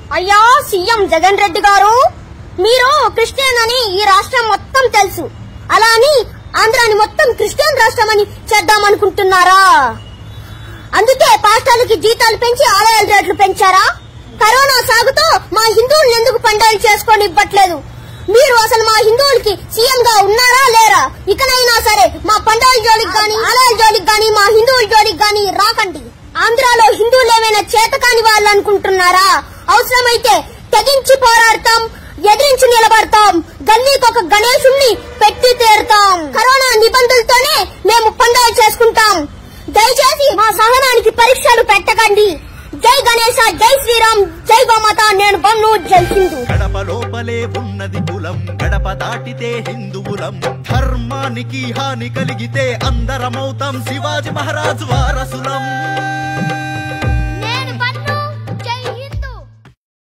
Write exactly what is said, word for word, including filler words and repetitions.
అయ్యా సీఎం జగన్ రెడ్డి గారు, మీరు క్రిస్టియన్ అని ఈ రాష్ట్రం మొత్తం తెలుసు, అలా అని ఆంధ్రాని మొత్తం క్రిస్టియన్ రాష్ట్రం అని చేద్దామనుకుంటున్నారా? అందుకే పాస్టర్లకి జీతాలు పెంచి ఆలయాల రేట్లు పెంచారా? కరోనా సాగుతో మా హిందువులు ఎందుకు పండుగలు చేసుకొని ఇవ్వట్లేదు? మీరు అసలు మా హిందువులకి సీఎం గా ఉన్నారా లేరా? ఇకనైనా సరే మా పండుగల జోలికి గాని ఆలయాల జోలికి గాని మా హిందువుల జోలికి గాని రాకండి. ఆంధ్రాలో హిందువులు ఏమైనా చేతకాని వాళ్ళు అనుకుంటున్నారా? అవసరమైతే తెగించి పోరాడతాం, ఎదిరించి నిలబడతాం, గల్లీకొక గణేశుణ్ణి పెట్టి తీరుతాం. కరోనా నిబంధనలతోనే మేము పండుగ చేసుకుంటాం. దయచేసి మా సహనానికి పరీక్షలు పెట్టకండి. జై గణేశ, జై శ్రీరామ్, జై గోమాత. నేను బన్ను జై హిందూ. గడప లోపలే ఉన్నది కులం, గడప దాటితే హిందువులం. ధర్మానికి హాని కలిగితే అందరమవుతాం శివాజీ మహారాజు వారసులం.